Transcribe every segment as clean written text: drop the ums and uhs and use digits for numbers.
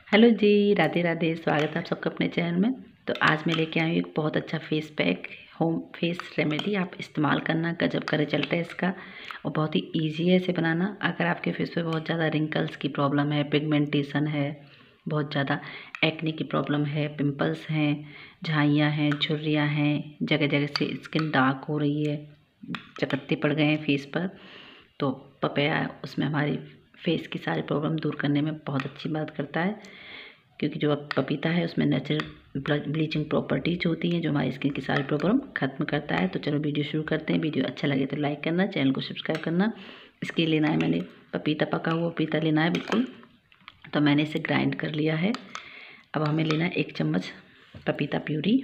Hello जी, राधे राधे। स्वागत है आप सबका अपने चैनल में। तो आज मैं लेके आई हूँ एक बहुत अच्छा face pack, home face remedy. आप इस्तेमाल करना, गजब का रिजल्ट है इसका और बहुत ही इजी है इसे बनाना। अगर आपके फेस पे बहुत ज़्यादा रिंकल्स की प्रॉब्लम है, पिगमेंटेशन है, बहुत ज़्यादा एक्ने की प्रॉब्लम है, पिंपल्स हैं, झाइयाँ हैं, झुर्रियाँ हैं, जगह जगह से स्किन डार्क हो रही है, चकत्ते पड़ गए हैं फेस पर, तो पपाया उसमें हमारी फेस की सारी प्रॉब्लम दूर करने में बहुत अच्छी मदद करता है। क्योंकि जो पपीता है उसमें नेचुरल ब्लीचिंग प्रॉपर्टीज होती हैं जो हमारी स्किन की सारी प्रॉब्लम खत्म करता है। तो चलो वीडियो शुरू करते हैं। वीडियो अच्छा लगे तो लाइक करना, चैनल को सब्सक्राइब करना। इसके लिए लेना है मैंने पपीता, पका हुआ पपीता लेना है बिल्कुल। तो मैंने इसे ग्राइंड कर लिया है। अब हमें लेना है 1 चम्मच पपीता प्यूरी।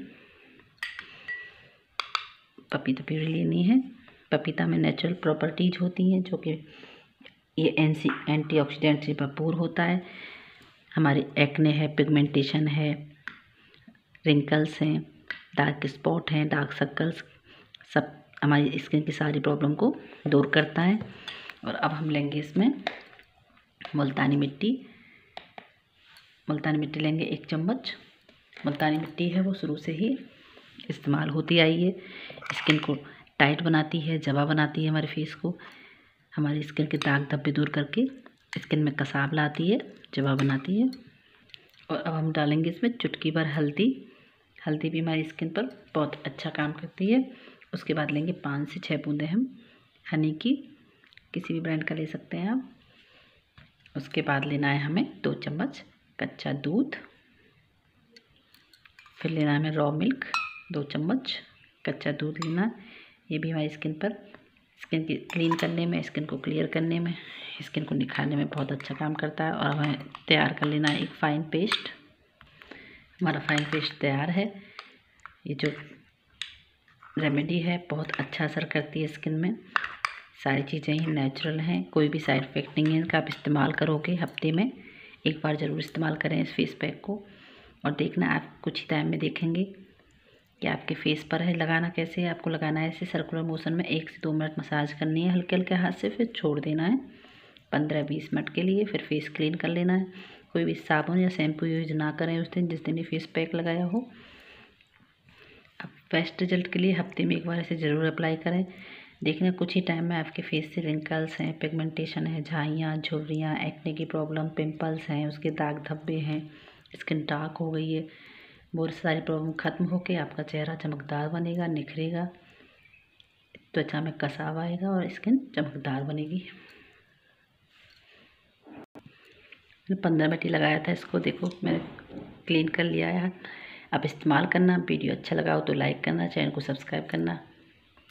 पपीता प्यूरी लेनी है। पपीता में नेचुरल प्रॉपर्टीज होती हैं जो कि ये एंटीऑक्सीडेंट से भरपूर होता है। हमारी एक्ने है, पिगमेंटेशन है, रिंकल्स हैं, डार्क स्पॉट हैं, डार्क सर्कल्स, सब हमारी स्किन की सारी प्रॉब्लम को दूर करता है। और अब हम लेंगे इसमें मुल्तानी मिट्टी। मुल्तानी मिट्टी लेंगे 1 चम्मच। मुल्तानी मिट्टी है वो शुरू से ही इस्तेमाल होती आई है। स्किन को टाइट बनाती है, जवा बनाती है, हमारे फेस को, हमारी स्किन के दाग धब्बे दूर करके स्किन में कसाव लाती है, जवा बनाती है। और अब हम डालेंगे इसमें चुटकी भर हल्दी। हल्दी भी हमारी स्किन पर बहुत अच्छा काम करती है। उसके बाद लेंगे 5 से 6 बूंदें हम हनी की, किसी भी ब्रांड का ले सकते हैं आप। उसके बाद लेना है हमें 2 चम्मच कच्चा दूध। फिर लेना है हमें रॉ मिल्क 2 चम्मच कच्चा दूध लेना। ये भी हमारी स्किन पर, स्किन की क्लीन करने में, स्किन को क्लियर करने में, स्किन को निखारने में बहुत अच्छा काम करता है। और हमें तैयार कर लेना है एक फ़ाइन पेस्ट। हमारा फ़ाइन पेस्ट तैयार है। ये जो रेमेडी है बहुत अच्छा असर करती है स्किन में। सारी चीज़ें ही नेचुरल हैं, कोई भी साइड इफ़ेक्ट नहीं है इनका। आप इस्तेमाल करोगे हफ्ते में 1 बार ज़रूर इस्तेमाल करें इस फेस पैक को, और देखना आप कुछ ही टाइम में देखेंगे कि आपके फेस पर है। लगाना कैसे है, आपको लगाना है ऐसे सर्कुलर मोशन में 1 से 2 मिनट मसाज करनी है हल्के हल्के हाथ से, फिर छोड़ देना है 15-20 मिनट के लिए। फिर फेस क्लीन कर लेना है। कोई भी साबुन या शैम्पू यूज ना करें उस दिन, जिस दिन ये फेस पैक लगाया हो। अब बेस्ट रिजल्ट के लिए हफ्ते में 1 बार इसे ज़रूर अप्लाई करें। देखना कुछ ही टाइम में आपके फेस से रिंकल्स हैं, पिगमेंटेशन है, झाइयाँ, झुर्रियाँ, एक्ने की प्रॉब्लम, पिंपल्स हैं, उसके दाग धब्बे हैं, स्किन डार्क हो गई है, बहुत सारी प्रॉब्लम ख़त्म होकर आपका चेहरा चमकदार बनेगा, निखरेगा, त्वचा में कसाव आएगा और स्किन चमकदार बनेगी। 15 मिनट ही लगाया था इसको, देखो मैंने क्लीन कर लिया है। अब इस्तेमाल करना। वीडियो अच्छा लगा हो तो लाइक करना, चैनल को सब्सक्राइब करना।